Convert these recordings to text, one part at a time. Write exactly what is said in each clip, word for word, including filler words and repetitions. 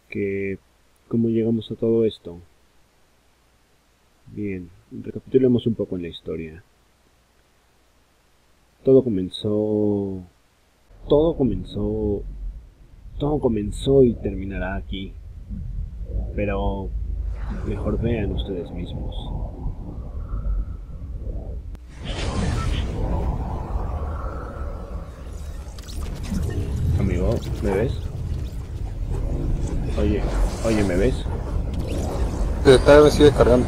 que cómo llegamos a todo esto. Bien, recapitulemos un poco en la historia. Todo comenzó... Todo comenzó... Todo comenzó y terminará aquí. Pero mejor vean ustedes mismos. Amigo, ¿me ves? Oye, oye, ¿me ves? Todavía me sigue cargando.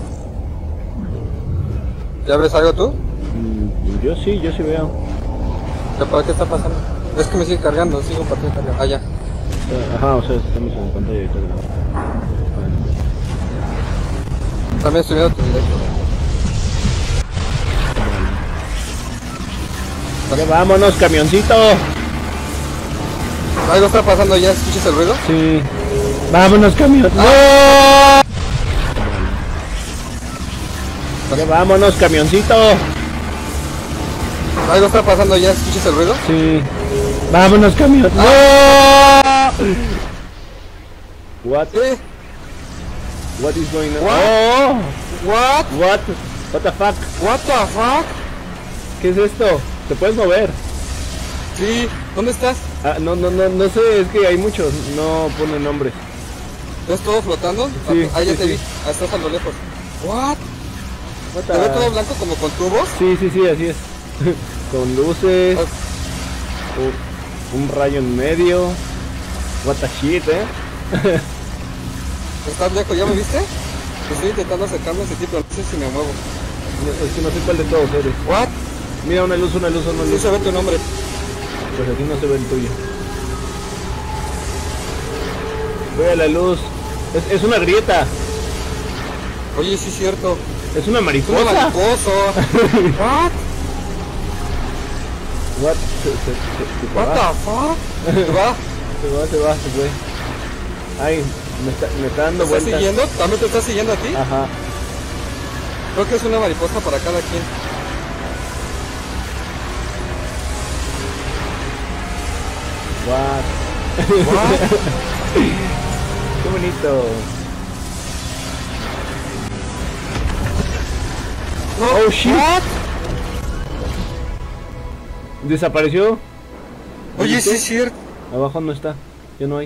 ¿Ya ves algo tú? Mm, yo sí, yo sí veo. ¿Qué, ¿Qué está pasando? Es que me sigue cargando, sigo partiendo cargando. Ah, ya. Ajá, o sea, estamos en pantalla de todo. También estoy viendo tu directo. Ya vámonos, camioncito. ¿Algo está pasando ya? ¿Escuchas el ruido? Sí. Vámonos, camión. ¡No! Ya vámonos, camioncito. ¿Algo está pasando ya? ¿Escuchas el ruido? Sí. Vámonos, camión. ¡No! What? ¿Qué? What is going on? What? Oh! What? What? What the fuck? What the fuck? ¿Qué es esto? ¿Te puedes mover? Sí, ¿dónde estás? Ah, no, no, no, no sé, es que hay muchos, no ponen nombres. ¿Estás todo flotando? Sí, Ah, ya sí, te sí. vi. Ah, estás a lo lejos. What? What ¿Te ve the- todo blanco como con tubos? Sí, sí, sí, así es. Con luces, Ah, u- un rayo en medio. What the shit, eh. ¿Estás lejos? ¿Ya me viste? Estoy intentando acercarme a ese tipo, no sé si me muevo. No, es que no sé cuál de todos eres. What? Mira, una luz, una luz, una Sí luz. se ve tu nombre. Pues aquí no se ve el tuyo. Ve a la luz. Es, es una grieta. Oye, sí es cierto. Es una ¡Es un mariposa. mariposo! What? What? Se, se, se, se What va. the fuck? ¿Te va? Se va, se va, se fue. Ay, me está, me está dando ¿Te está vueltas. siguiendo? ¿También te está siguiendo a ti? Ajá. Creo que es una mariposa para cada quien. What? What? Qué bonito. No, Oh, shit. what? ¿Desapareció? Oye, ¿Viste? sí es cierto. Abajo no está. Ya no hay.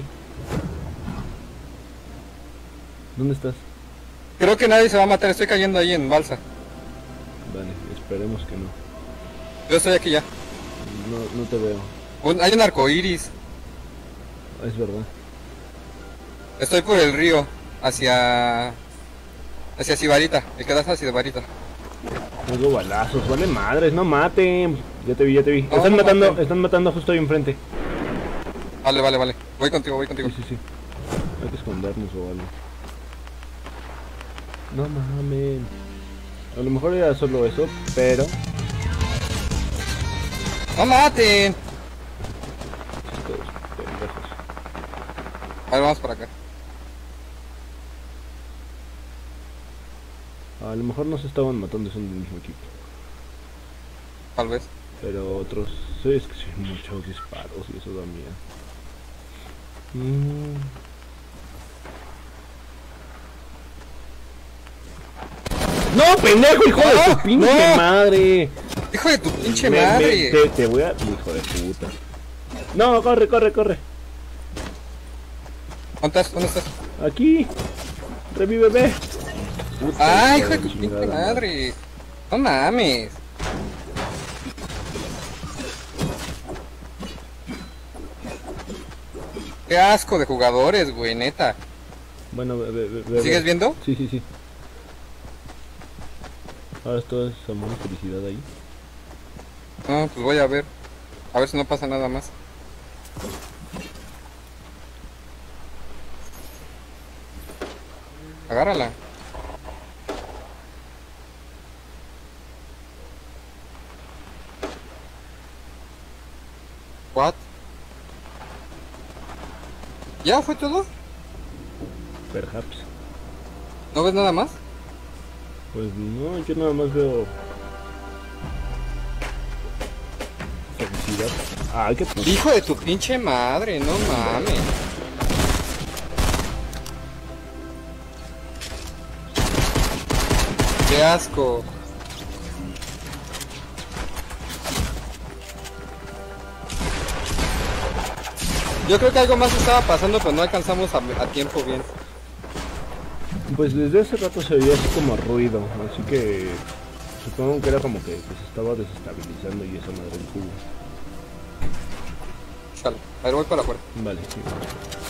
¿Dónde estás? Creo que nadie se va a matar. Estoy cayendo ahí en balsa. Vale, esperemos que no. Yo estoy aquí ya. No, no te veo. Un- hay un arco iris. Es verdad. Estoy por el río. Hacia... Hacia Sibarita. El que das hacia Sibarita. Tengo balazos, vale madres, no maten. Ya te vi, ya te vi. No, están no matando, maten. están matando justo ahí enfrente. Vale, vale, vale. Voy contigo, voy contigo. Sí, sí, sí. Hay que escondernos o algo. No mamen. A lo mejor era solo eso, pero... ¡No maten! Estos pendejos. A ver, vamos para acá. A lo mejor no se estaban matando, son del mismo equipo. Tal vez. Pero otros... Sí, es que sí, muchos disparos y eso da miedo. Mm. ¡No, pendejo, hijo de No, tu pinche no. madre! ¡Hijo de tu pinche Me- me- madre! te, te voy a... Hijo de puta. No, corre, corre, corre. ¿Dónde estás? ¿Dónde estás? Aquí. Revíveme. Puta, ¡Ay, hijo de tu chingada pinche madre! ¡No mames! ¡Qué asco de jugadores, güey, neta! Bueno, ve, ve, ve, ve. ¿Sigues viendo? Sí, sí, sí. Ahora esto es amor y felicidad ahí. No, pues voy a ver. A ver si no pasa nada más. Agárrala. What? ¿Ya fue todo? Perhaps. ¿No ves nada más? Pues no, yo nada más veo... felicidad. Ay, qué puto. Hijo de tu pinche madre, no mames. ¡Qué asco! Yo creo que algo más estaba pasando, pero no alcanzamos a, a tiempo bien. Pues desde hace rato se oía así como ruido, así que supongo que era como que se estaba desestabilizando y esa madre del cubo. Chale, a ver, voy para afuera. Vale, sí.